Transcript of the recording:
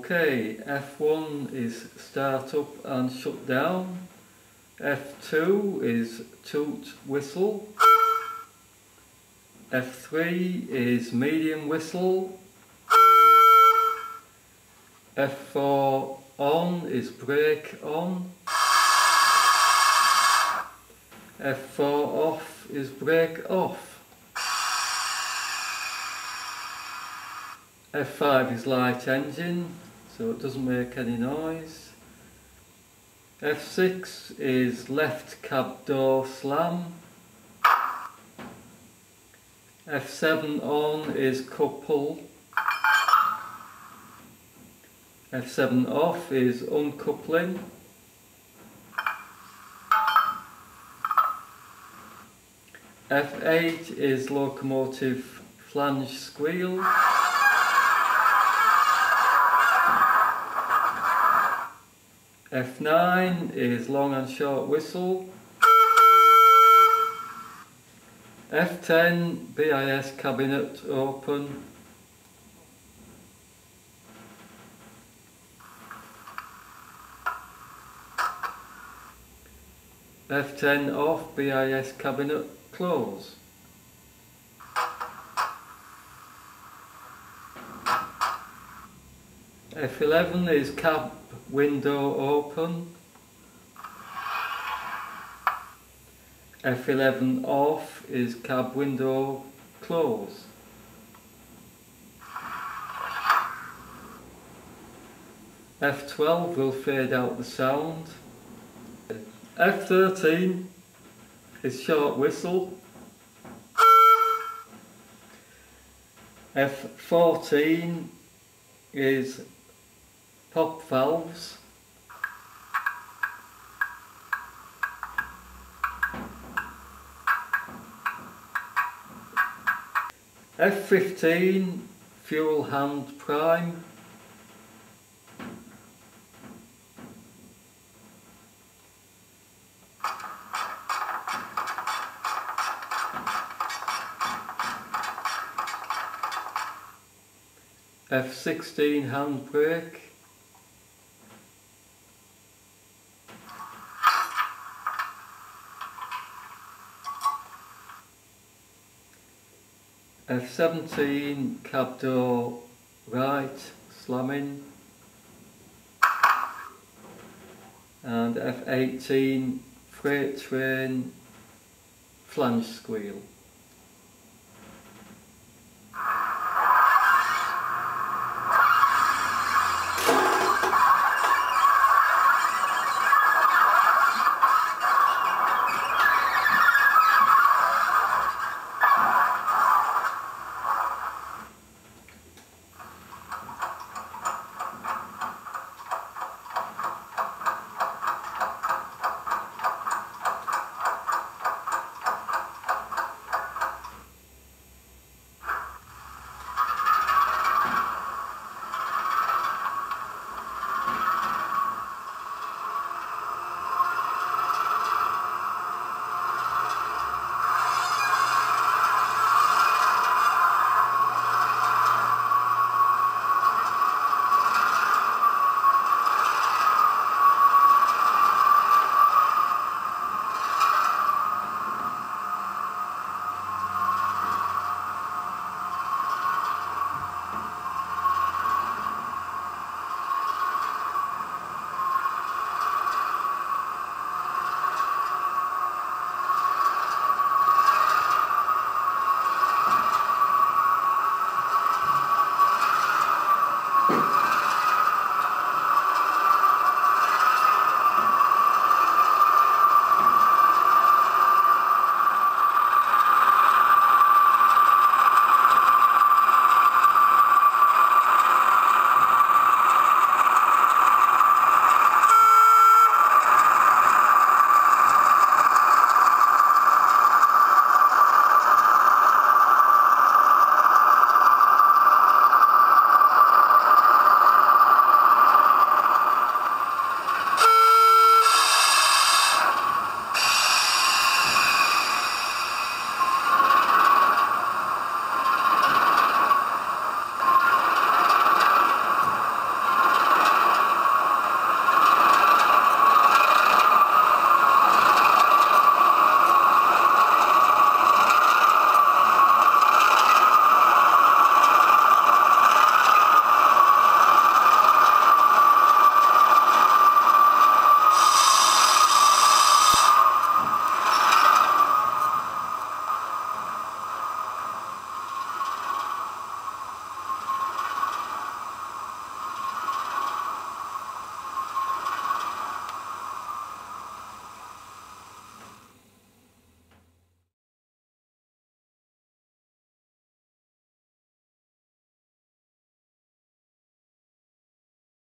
Okay, F1 is start up and shut down. F2 is toot whistle. F3 is medium whistle. F4 on is brake on. F4 off is brake off. F5 is light engine, so it doesn't make any noise. F6 is left cab door slam. F7 on is couple. F7 off is uncoupling. F8 is locomotive flange squeal. F9 is long and short whistle. F10 BIS cabinet open. F10 off BIS cabinet close. F11 is cab window open. F11 off is cab window close. F12 will fade out the sound. F13 is short whistle. F14 is pop valves. F15 fuel hand prime. F16 handbrake. F17 cab door right slamming. And F18 freight train flange squeal.